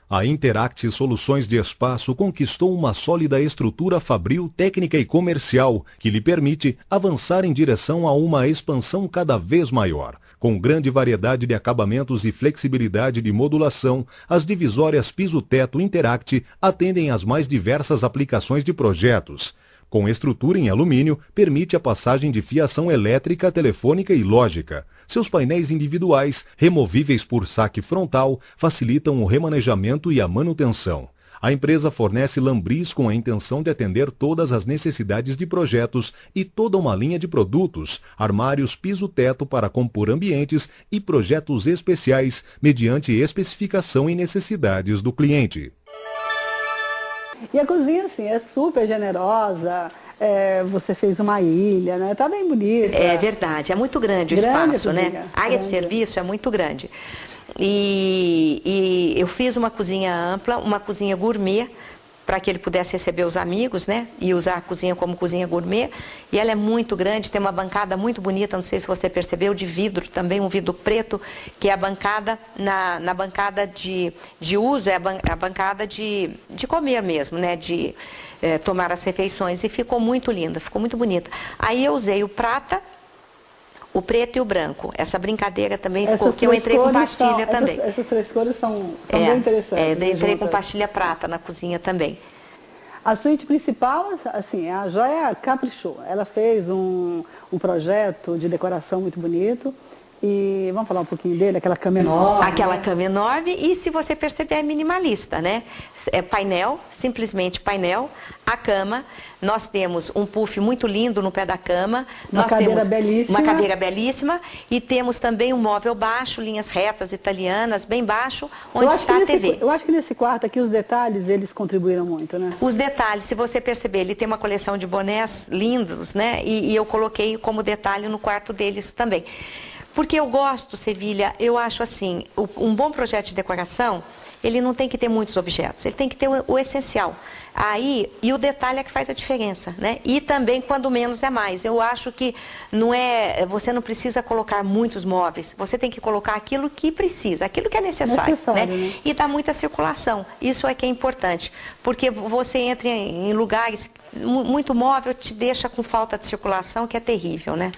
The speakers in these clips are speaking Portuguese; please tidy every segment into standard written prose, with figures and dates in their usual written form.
A Interact Soluções de Espaço conquistou uma sólida estrutura fabril, técnica e comercial que lhe permite avançar em direção a uma expansão cada vez maior. Com grande variedade de acabamentos e flexibilidade de modulação, as divisórias piso-teto Interact atendem às mais diversas aplicações de projetos. Com estrutura em alumínio, permite a passagem de fiação elétrica, telefônica e lógica. Seus painéis individuais, removíveis por saque frontal, facilitam o remanejamento e a manutenção. A empresa fornece lambris com a intenção de atender todas as necessidades de projetos e toda uma linha de produtos, armários piso-teto para compor ambientes e projetos especiais, mediante especificação e necessidades do cliente. E a cozinha, assim, é super generosa. Você fez uma ilha, né? Tá bem bonita. É verdade, é muito grande o espaço, né? A área de serviço é muito grande. E eu fiz uma cozinha ampla, uma cozinha gourmet, para que ele pudesse receber os amigos, né? E usar a cozinha como cozinha gourmet. E ela é muito grande, tem uma bancada muito bonita, não sei se você percebeu, de vidro também, um vidro preto, que é a bancada, na bancada de uso, é a bancada de comer mesmo, né? De tomar as refeições. E ficou muito linda, ficou muito bonita. Aí eu usei o prata, o preto e o branco. Essa brincadeira também ficou, que eu entrei com pastilha também. Essas três cores são bem interessantes. Entrei com pastilha prata na cozinha também. A suíte principal, assim, a Joia caprichou. Ela fez um projeto de decoração muito bonito. E vamos falar um pouquinho dele, aquela cama enorme. Aquela cama enorme e, se você perceber, é minimalista, né? É painel, simplesmente painel, a cama. Nós temos um puff muito lindo no pé da cama. Uma cadeira belíssima. Uma cadeira belíssima. E temos também um móvel baixo, linhas retas italianas, bem baixo, onde está a TV. Eu acho que nesse quarto aqui os detalhes, eles contribuíram muito, né? Os detalhes, se você perceber, ele tem uma coleção de bonés lindos, né? E eu coloquei como detalhe no quarto dele isso também. Porque eu gosto, Sevilha, eu acho assim, um bom projeto de decoração, ele não tem que ter muitos objetos, ele tem que ter o essencial. Aí, e o detalhe é que faz a diferença, né? E também, quando menos é mais. Eu acho que você não precisa colocar muitos móveis, você tem que colocar aquilo que precisa, aquilo que é necessário, né? E dá muita circulação, isso é que é importante, porque você entra em lugares, muito móvel te deixa com falta de circulação, que é terrível, né?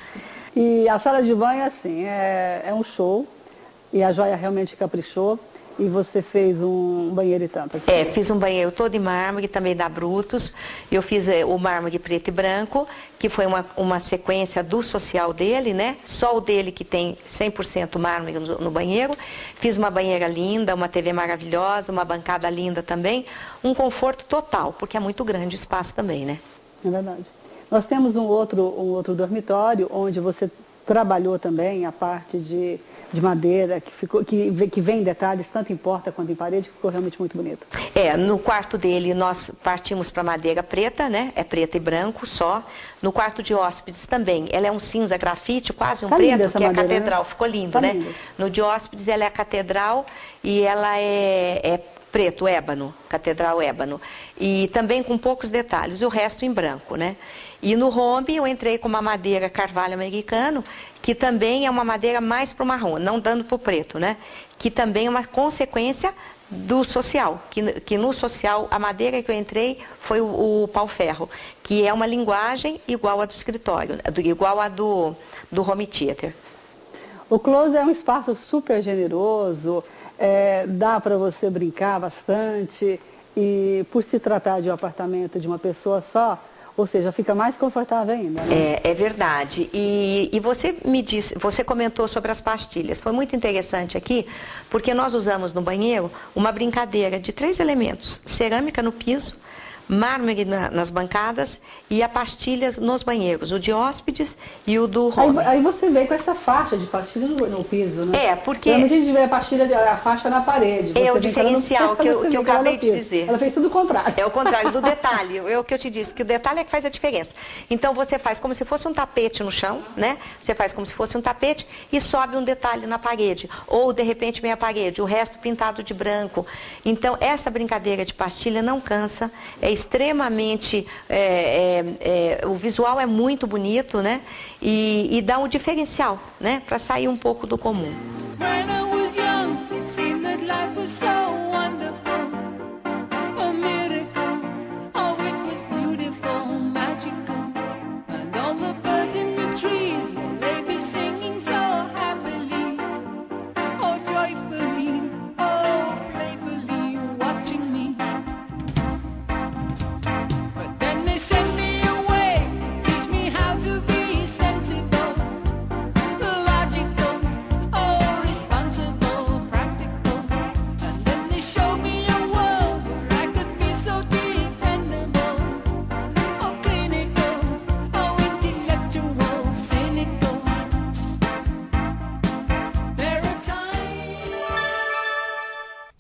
E a sala de banho, assim, é um show, e a Joia realmente caprichou, e você fez um banheiro e tanto. Fiz um banheiro todo em mármore, também da Brutus. Eu fiz o mármore preto e branco, que foi uma sequência do social dele, né? Só o dele que tem 100% mármore no banheiro. Fiz uma banheira linda, uma TV maravilhosa, uma bancada linda também. Um conforto total, porque é muito grande o espaço também, né? É verdade. Nós temos um outro dormitório, onde você trabalhou também a parte de madeira, que vem em detalhes, tanto em porta quanto em parede, que ficou realmente muito bonito. No quarto dele nós partimos para madeira preta, né? É preta e branco só. No quarto de hóspedes também, ela é um cinza grafite, quase um preto, que é a catedral, né? Ficou lindo, né? Lindo. No de hóspedes ela é a catedral e ela é preto, ébano, catedral ébano. E também com poucos detalhes, e o resto em branco, né? E no home eu entrei com uma madeira carvalho americano, que também é uma madeira mais para o marrom, não dando para o preto, né? Que também é uma consequência do social, que no social a madeira que eu entrei foi o pau-ferro, que é uma linguagem igual a do escritório, igual a do home theater. O Close é um espaço super generoso, dá para você brincar bastante, e por se tratar de um apartamento de uma pessoa só, ou seja, fica mais confortável ainda, né? É verdade. E você me disse, você comentou sobre as pastilhas. Foi muito interessante aqui, porque nós usamos no banheiro uma brincadeira de 3 elementos: cerâmica no piso, mármore nas bancadas e a pastilhas nos banheiros, o de hóspedes e o do home. Aí você veio com essa faixa de pastilha no piso, né? Porque... Geralmente a gente vê a faixa na parede. É o diferencial que eu acabei de dizer. Ela fez tudo o contrário. É o contrário do detalhe, é o que eu te disse, que o detalhe é que faz a diferença. Então você faz como se fosse um tapete no chão, né? Você faz como se fosse um tapete e sobe um detalhe na parede. Ou, de repente, meia parede, o resto pintado de branco. Então, essa brincadeira de pastilha não cansa, é extremamente, o visual é muito bonito, né? E dá um diferencial, né? Para sair um pouco do comum. When I was young, it seemed that life was so wonderful.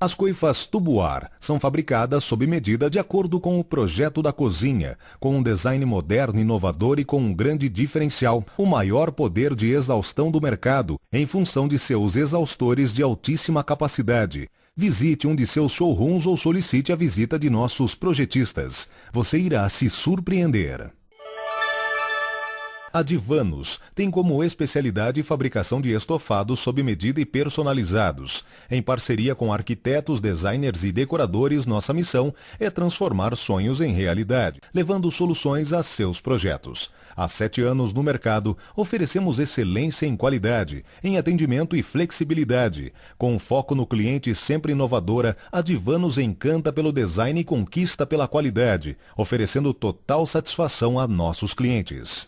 As coifas tubular são fabricadas sob medida de acordo com o projeto da cozinha, com um design moderno e inovador e com um grande diferencial, o maior poder de exaustão do mercado, em função de seus exaustores de altíssima capacidade. Visite um de seus showrooms ou solicite a visita de nossos projetistas. Você irá se surpreender. A Divanos tem como especialidade fabricação de estofados sob medida e personalizados. Em parceria com arquitetos, designers e decoradores, nossa missão é transformar sonhos em realidade, levando soluções a seus projetos. Há 7 anos no mercado, oferecemos excelência em qualidade, em atendimento e flexibilidade. Com foco no cliente sempre inovadora, a Divanos encanta pelo design e conquista pela qualidade, oferecendo total satisfação a nossos clientes.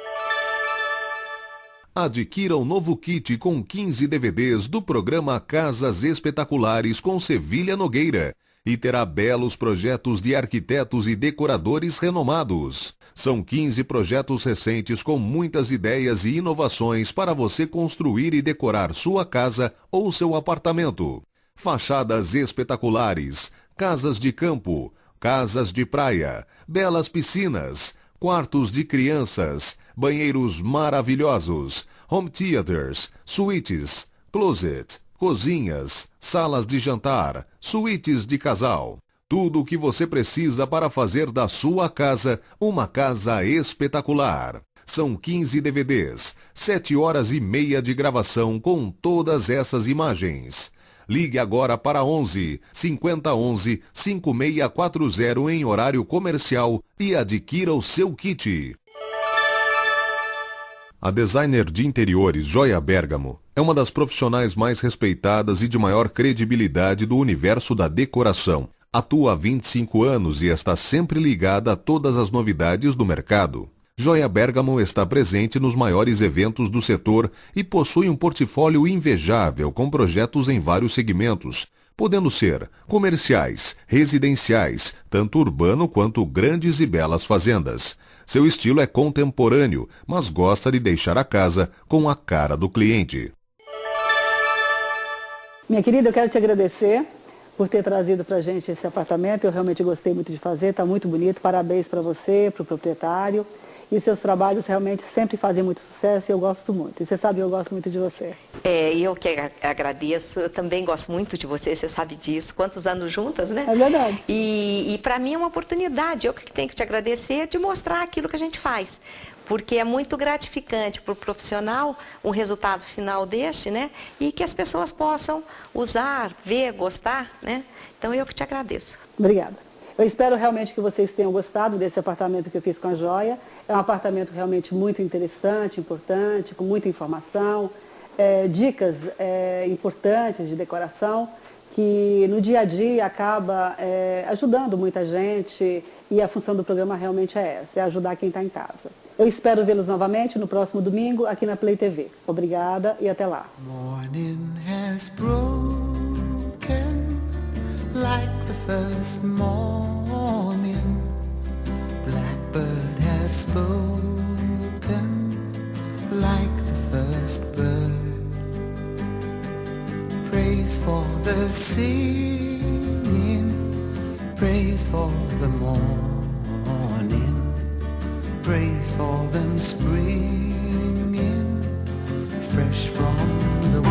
Adquira o novo kit com 15 DVDs do programa Casas Espetaculares com Sevilha Nogueira e terá belos projetos de arquitetos e decoradores renomados. São 15 projetos recentes com muitas ideias e inovações para você construir e decorar sua casa ou seu apartamento. Fachadas espetaculares, casas de campo, casas de praia, belas piscinas, quartos de crianças, banheiros maravilhosos, home theaters, suítes, closet, cozinhas, salas de jantar, suítes de casal. Tudo o que você precisa para fazer da sua casa uma casa espetacular. São 15 DVDs, 7 horas e meia de gravação com todas essas imagens. Ligue agora para 11 5011 5640 em horário comercial e adquira o seu kit. A designer de interiores Joia Bergamo é uma das profissionais mais respeitadas e de maior credibilidade do universo da decoração. Atua há 25 anos e está sempre ligada a todas as novidades do mercado. Joia Bergamo está presente nos maiores eventos do setor e possui um portfólio invejável com projetos em vários segmentos, podendo ser comerciais, residenciais, tanto urbano quanto grandes e belas fazendas. Seu estilo é contemporâneo, mas gosta de deixar a casa com a cara do cliente. Minha querida, eu quero te agradecer por ter trazido para a gente esse apartamento. Eu realmente gostei muito de fazer, está muito bonito. Parabéns para você, para o proprietário. E seus trabalhos realmente sempre fazem muito sucesso e eu gosto muito. E você sabe, eu gosto muito de você. Eu que agradeço. Eu também gosto muito de você, você sabe disso. Quantos anos juntas, né? É verdade. E para mim é uma oportunidade. Eu que tenho que te agradecer de mostrar aquilo que a gente faz. Porque é muito gratificante para o profissional um resultado final deste, né? E que as pessoas possam usar, ver, gostar, né? Então eu que te agradeço. Obrigada. Eu espero realmente que vocês tenham gostado desse apartamento que eu fiz com a Joia. É um apartamento realmente muito interessante, importante, com muita informação, dicas importantes de decoração, que no dia a dia acaba ajudando muita gente e a função do programa realmente é essa, é ajudar quem está em casa. Eu espero vê-los novamente no próximo domingo aqui na Play TV. Obrigada e até lá. Morning has broken like the first morning. Blackbird has spoken like the first bird. Praise for the singing, praise for the morning, praise for them springing fresh from the